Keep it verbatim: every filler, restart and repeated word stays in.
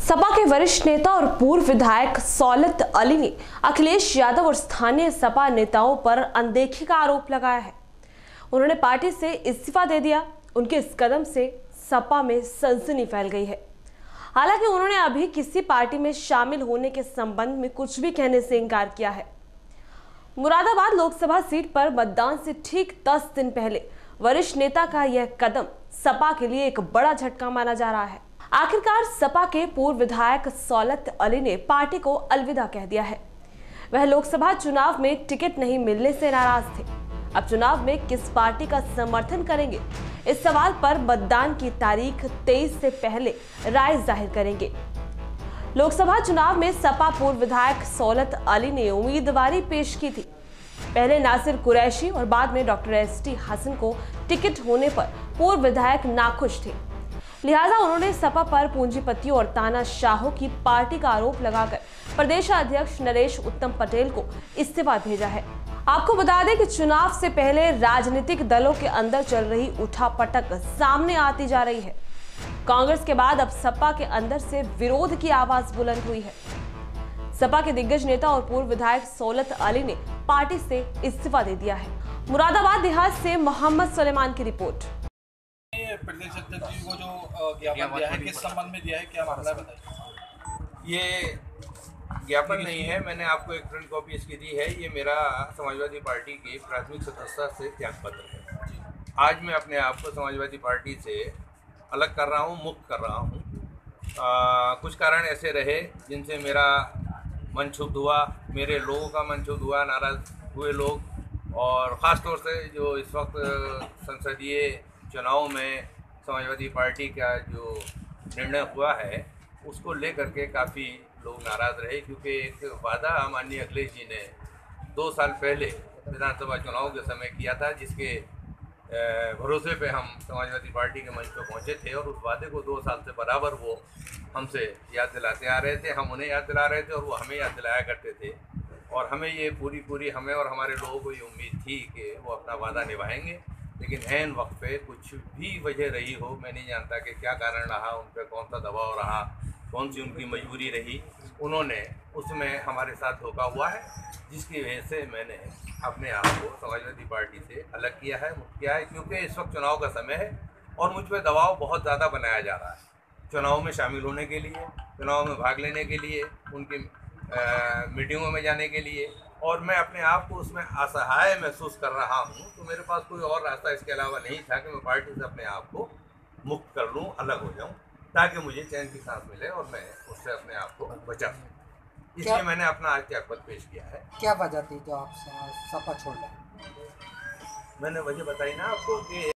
सपा के वरिष्ठ नेता और पूर्व विधायक सौलत अली ने अखिलेश यादव और स्थानीय सपा नेताओं पर अनदेखी का आरोप लगाया है। उन्होंने पार्टी से इस्तीफा दे दिया। उनके इस कदम से सपा में सनसनी फैल गई है। हालांकि उन्होंने अभी किसी पार्टी में शामिल होने के संबंध में कुछ भी कहने से इनकार किया है। मुरादाबाद लोकसभा सीट पर मतदान से ठीक दस दिन पहले वरिष्ठ नेता का यह कदम सपा के लिए एक बड़ा झटका माना जा रहा है। आखिरकार सपा के पूर्व विधायक सौलत अली ने पार्टी को अलविदा कह दिया है। वह लोकसभा चुनाव में टिकट नहीं मिलने से नाराज थे। अब चुनाव में किस पार्टी का समर्थन करेंगे, इस सवाल पर मतदान की तारीख तेईस से पहले राय जाहिर करेंगे। लोकसभा चुनाव में सपा पूर्व विधायक सौलत अली ने उम्मीदवारी पेश की थी। पहले नासिर कुरैशी और बाद में डॉक्टर एस टी हसन को टिकट होने पर पूर्व विधायक नाखुश थे। लिहाजा उन्होंने सपा पर पूंजीपतियों और तानाशाहों की पार्टी का आरोप लगाकर प्रदेश अध्यक्ष नरेश उत्तम पटेल को इस्तीफा भेजा है। आपको बता दें कि चुनाव से पहले राजनीतिक दलों के अंदर चल रही उठापटक सामने आती जा रही है। कांग्रेस के बाद अब सपा के अंदर से विरोध की आवाज बुलंद हुई है। सपा के दिग्गज नेता और पूर्व विधायक सौलत अली ने पार्टी से इस्तीफा दे दिया है। मुरादाबाद देहात से मोहम्मद सुलेमान की रिपोर्ट। प्रदेश अध्यक्ष जी को जो ज्ञापन दिया है, किस संबंध में दिया है, क्या मामला बताइए। ये ज्ञापन नहीं है, मैंने आपको एक प्रिंट कॉपी इसकी दी है। ये मेरा समाजवादी पार्टी के प्राथमिक सदस्यता से त्यागपत्र है। आज मैं अपने आप को समाजवादी पार्टी से अलग कर रहा हूँ, मुक्त कर रहा हूँ। कुछ कारण ऐसे रहे जिनसे मेरा मन क्षुब्ध हुआ, मेरे लोगों का मन क्षुब्ध हुआ, नाराज हुए लोग, और ख़ास तौर से जो इस वक्त संसदीय चुनाव में समाजवादी पार्टी का जो निर्णय हुआ है उसको लेकर के काफ़ी लोग नाराज़ रहे, क्योंकि एक वादा माननीय अखिलेश जी ने दो साल पहले विधानसभा चुनाव के समय किया था, जिसके भरोसे पे हम समाजवादी पार्टी के मंच पर पहुंचे थे, और उस वादे को दो साल से बराबर वो हमसे याद दिलाते आ रहे थे, हम उन्हें याद दिला रहे थे और वो हमें याद दिलाया करते थे। और हमें ये पूरी पूरी हमें और हमारे लोगों को ये उम्मीद थी कि वो अपना वादा निभाएंगे। लेकिन ऐन वक्त पे कुछ भी वजह रही हो, मैं नहीं जानता कि क्या कारण रहा, उन पर कौन सा दबाव रहा, कौन सी उनकी मजबूरी रही, उन्होंने उसमें हमारे साथ धोखा हुआ है, जिसकी वजह से मैंने अपने आप को समाजवादी पार्टी से अलग किया है, मुक्त किया है। क्योंकि इस वक्त चुनाव का समय है और मुझ पर दबाव बहुत ज़्यादा बनाया जा रहा है चुनाव में शामिल होने के लिए, चुनाव में भाग लेने के लिए, उनकी मीटिंगों में जाने के लिए, और मैं अपने आप को उसमें असहाय महसूस कर रहा हूँ। तो मेरे पास कोई और रास्ता इसके अलावा नहीं था कि मैं पार्टी से अपने आप को मुक्त कर लूँ, अलग हो जाऊँ, ताकि मुझे चैन की सांस मिले और मैं उससे अपने आप को बचा सकूँ। इसलिए मैंने अपना आज त्यागपत्र पेश किया है। क्या वजह थी जो आप सपा छोड़ रहे? मैंने वजह बताई ना आपको कि